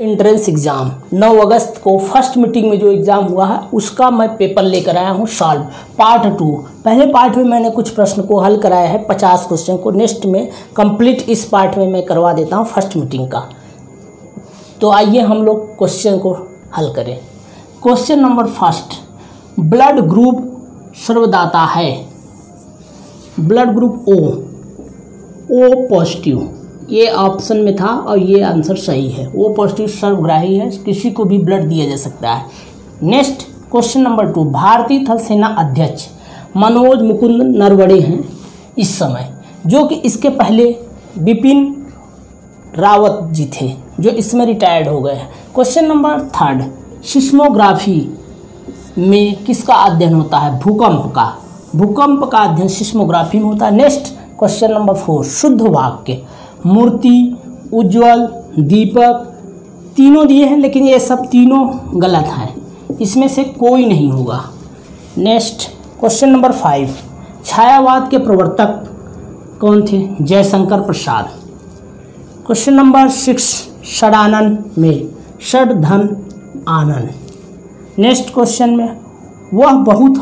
Entrance exam 9 अगस्त को first meeting में जो एग्ज़ाम हुआ है उसका मैं पेपर लेकर आया हूँ सॉल्व पार्ट 2। पहले पार्ट में मैंने कुछ प्रश्न को हल कराया है 50 क्वेश्चन को। नेक्स्ट में कंप्लीट इस पार्ट में मैं करवा देता हूँ फर्स्ट मीटिंग का। तो आइए हम लोग क्वेश्चन को हल करें। Question number first, blood group सर्वदाता है। ब्लड ग्रुप ओ पॉजिटिव, ये ऑप्शन में था और ये आंसर सही है। वो पॉजिटिव सर्वग्राही है, किसी को भी ब्लड दिया जा सकता है। नेक्स्ट क्वेश्चन नंबर 2, भारतीय थल सेना अध्यक्ष मनोज मुकुंद नरवणे हैं इस समय, जो कि इसके पहले बिपिन रावत जी थे जो इसमें रिटायर्ड हो गए हैं। क्वेश्चन नंबर 3, सिस्मोग्राफी में किसका अध्ययन होता है? भूकंप का अध्ययन सिस्मोग्राफी में होता है। नेक्स्ट क्वेश्चन नंबर 4, शुद्ध वाक्य मूर्ति, उज्ज्वल, दीपक, तीनों दिए हैं लेकिन ये सब तीनों गलत हैं, इसमें से कोई नहीं होगा। नेक्स्ट क्वेश्चन नंबर 5, छायावाद के प्रवर्तक कौन थे? जयशंकर प्रसाद। क्वेश्चन नंबर 6, षडानन में षडधन आनंद। नेक्स्ट क्वेश्चन में वह बहुत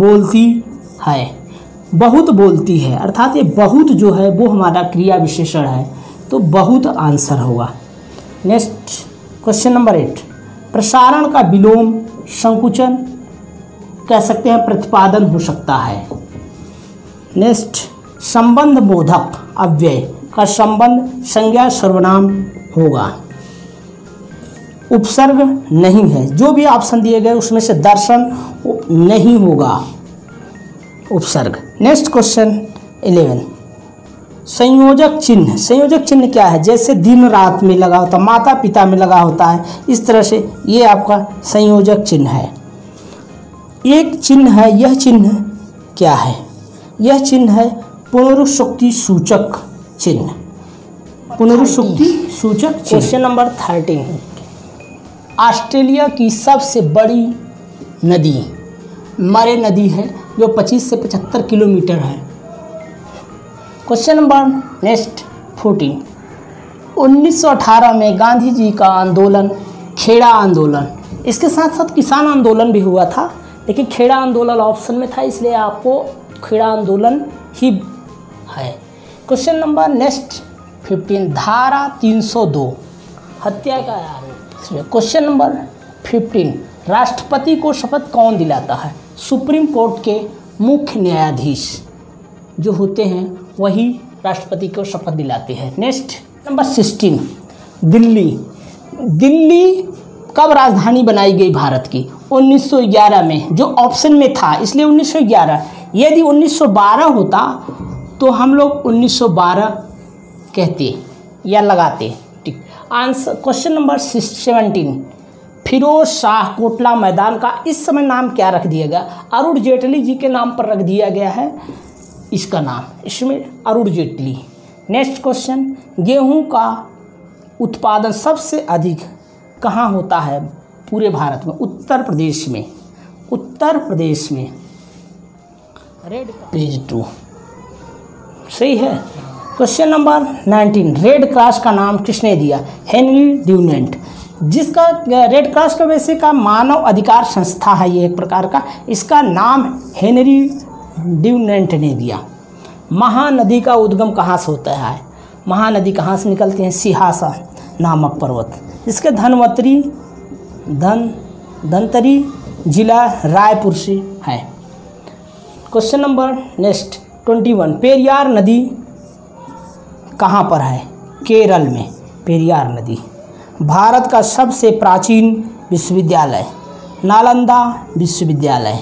बोलती है अर्थात ये बहुत जो है वो हमारा क्रिया विशेषण है, तो बहुत आंसर होगा। नेक्स्ट क्वेश्चन नंबर 8, प्रसारण का विलोम संकुचन कह सकते हैं, प्रतिपादन हो सकता है। नेक्स्ट संबंध बोधक अव्यय का संबंध संज्ञा सर्वनाम होगा। उपसर्ग नहीं है, जो भी ऑप्शन दिए गए उसमें से दर्शन नहीं होगा उपसर्ग। नेक्स्ट क्वेश्चन 11, संयोजक चिन्ह क्या है? जैसे दिन रात में लगा होता, माता पिता में लगा होता है, इस तरह से ये आपका संयोजक चिन्ह है। एक चिन्ह है, यह चिन्ह क्या है? यह चिन्ह है पुनरुक्ति सूचक चिन्ह। पुनरुक्ति सूचक। क्वेश्चन नंबर 13, ऑस्ट्रेलिया की सबसे बड़ी नदी मरे नदी है जो 25 से 75 किलोमीटर है। क्वेश्चन नंबर नेक्स्ट 14, 1918 में गांधी जी का आंदोलन खेड़ा आंदोलन, इसके साथ साथ किसान आंदोलन भी हुआ था लेकिन खेड़ा आंदोलन ऑप्शन में था इसलिए आपको खेड़ा आंदोलन ही है। क्वेश्चन नंबर नेक्स्ट 15, धारा 302 हत्या का आरोप। क्वेश्चन नंबर 15, राष्ट्रपति को शपथ कौन दिलाता है? सुप्रीम कोर्ट के मुख्य न्यायाधीश जो होते हैं वही राष्ट्रपति को शपथ दिलाते हैं। नेक्स्ट नंबर 16, दिल्ली कब राजधानी बनाई गई भारत की? 1911 में, जो ऑप्शन में था इसलिए 1911। यदि 1912 होता तो हम लोग 1912 कहते या लगाते। ठीक answer. Question number 17, Firoz Shah Kotla मैदान का इस समय नाम क्या रख दिया गया? अरुण जेटली जी के नाम पर रख दिया गया है इसका नाम, इसमें अरुण जेटली। नेक्स्ट क्वेश्चन, गेहूं का उत्पादन सबसे अधिक कहाँ होता है पूरे भारत में? उत्तर प्रदेश में। रेड पेज 2 सही है। क्वेश्चन नंबर 19, रेड क्रॉस का नाम किसने दिया? हेनरी ड्यूनेंट, जिसका रेड क्रॉस का वैसे का मानव अधिकार संस्था है ये एक प्रकार का, इसका नाम हेनरी ड्यूनेंट ने दिया। महानदी का उद्गम कहाँ से होता है? महानदी कहाँ से निकलती है? सिहासा नामक पर्वत, इसके धनतरी जिला रायपुर से है। क्वेश्चन नंबर नेक्स्ट 21, पेरियार नदी कहाँ पर है? केरल में पेरियार नदी। भारत का सबसे प्राचीन विश्वविद्यालय नालंदा विश्वविद्यालय।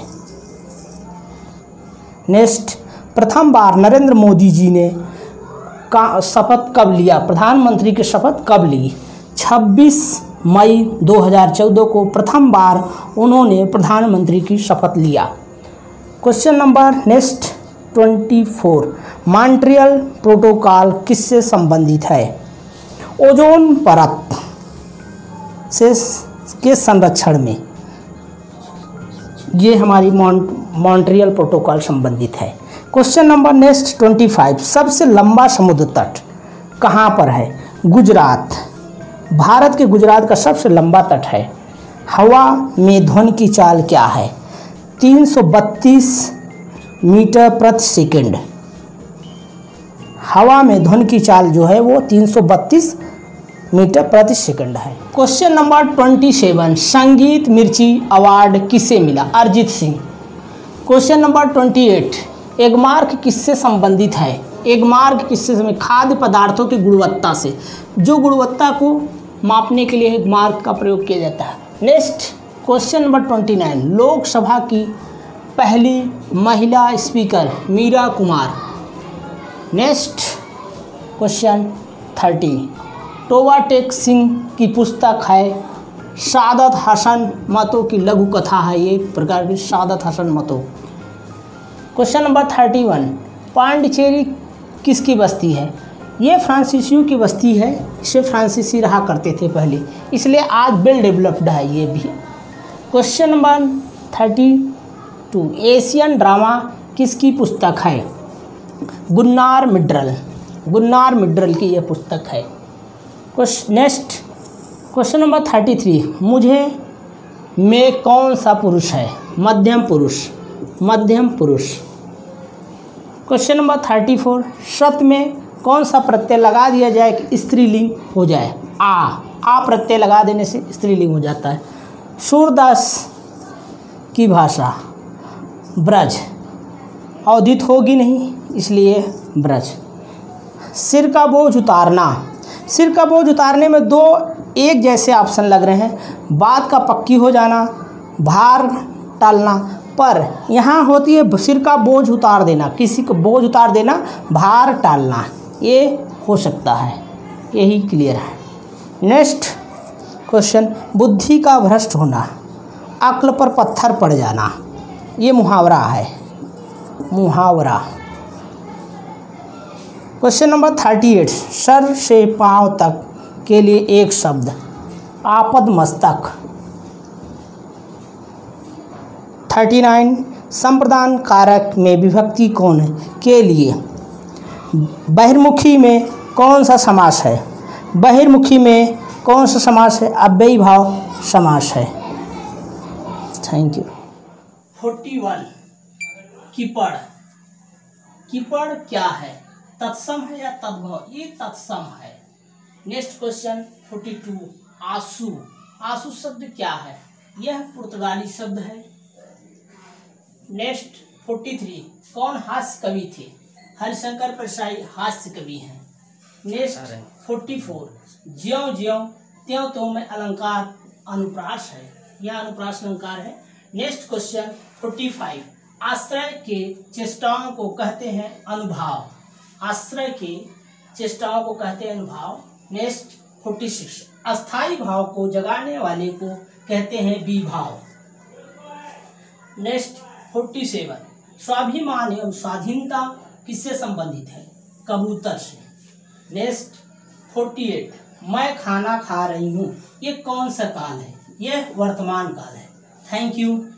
नेक्स्ट, प्रथम बार नरेंद्र मोदी जी ने शपथ कब लिया? प्रधानमंत्री की शपथ कब ली? 26 मई 2014 को प्रथम बार उन्होंने प्रधानमंत्री की शपथ लिया। Question number next 24, Montreal protocol किससे संबंधित है? ओजोन परत के संरक्षण में ये हमारी मॉन्ट्रियल प्रोटोकॉल संबंधित है। क्वेश्चन नंबर नेक्स्ट 25, सबसे लंबा समुद्र तट कहाँ पर है? गुजरात, भारत के गुजरात का सबसे लंबा तट है। हवा में ध्वनि की चाल क्या है? 332 मीटर प्रति सेकंड। हवा में ध्वनि की चाल जो है वो 332 मीटर प्रति सेकंड है। क्वेश्चन नंबर 27, संगीत मिर्ची अवार्ड किसे मिला? अरिजीत सिंह। क्वेश्चन नंबर 28, एगमार्क किससे संबंधित है? एगमार्क किससे संबंधित? खाद्य पदार्थों की गुणवत्ता से, जो गुणवत्ता को मापने के लिए एगमार्क का प्रयोग किया जाता है। नेक्स्ट क्वेश्चन नंबर 29, लोकसभा की पहली महिला speaker Meira Kumar. Next question 30, Toba Tek Singh की पुस्तक है सादत हसन मतों की लघु कथा है, ये एक प्रकार की सादत हसन मतों। क्वेश्चन नंबर 31, पांडिचेरी किसकी बस्ती है? ये फ्रांसीसियों की बस्ती है, इसे फ्रांसीसी रहा करते थे पहले, इसलिए आज वेल डेवलप्ड है ये भी। क्वेश्चन नंबर 32, एशियन ड्रामा किसकी पुस्तक है? गुन्नार मिड्रल। गुन्नार मिड्रल की यह पुस्तक है। नेक्स्ट क्वेश्चन नंबर 33, मुझे में कौन सा पुरुष है? मध्यम पुरुष। मध्यम पुरुष। क्वेश्चन नंबर 34, शत में कौन सा प्रत्यय लगा दिया जाए कि स्त्रीलिंग हो जाए? आ प्रत्यय लगा देने से स्त्रीलिंग हो जाता है। सूरदास की भाषा ब्रज, अवधित होगी नहीं इसलिए ब्रज। सिर का बोझ उतारना। सिर का बोझ उतारने में दो एक जैसे ऑप्शन लग रहे हैं, बात का पक्की हो जाना, भार टालना, पर यहाँ होती है सिर का बोझ उतार देना, किसी को बोझ उतार देना, भार टालना, ये हो सकता है, यही क्लियर है। नेक्स्ट क्वेश्चन, बुद्धि का भ्रष्ट होना, अक्ल पर पत्थर पड़ जाना, ये मुहावरा है, मुहावरा। क्वेश्चन नंबर 38, सर से पांव तक के लिए एक शब्द, आपद मस्तक। 39, संप्रदान कारक में विभक्ति कौन है? के लिए। बहिर्मुखी में कौन सा समास है? बहिर्मुखी में कौन सा समास है? अव्ययी भाव समास है। Thank you. 41, कीपड़। कीपड़ क्या है? तत्सम है या तद्भव? ये तत्सम है। नेक्स्ट क्वेश्चन 42, आंसू। आंसू शब्द क्या है? यह पुर्तगाली शब्द है। नेक्स्ट 43, कौन हास्य कवि थे? हरिशंकर प्रसाई हास्य कवि हैं। नेक्स्ट 44, ज्यों ज्यों त्यों त्यों में अलंकार अनुप्रास है, यह अनुप्रास अलंकार है। नेक्स्ट क्वेश्चन 45, आश्रय के चेष्टाओं को कहते हैं अनुभाव। आश्रय के चेष्टाओं को कहते हैं अनुभाव। नेक्स्ट 46, अस्थाई भाव को जगाने वाले को कहते हैं विभाव। नेक्स्ट 47, स्वाभिमान एवं स्वाधीनता किससे संबंधित है? कबूतर से। नेक्स्ट 48, मैं खाना खा रही हूँ, ये कौन सा काल है? यह वर्तमान काल है। Thank you.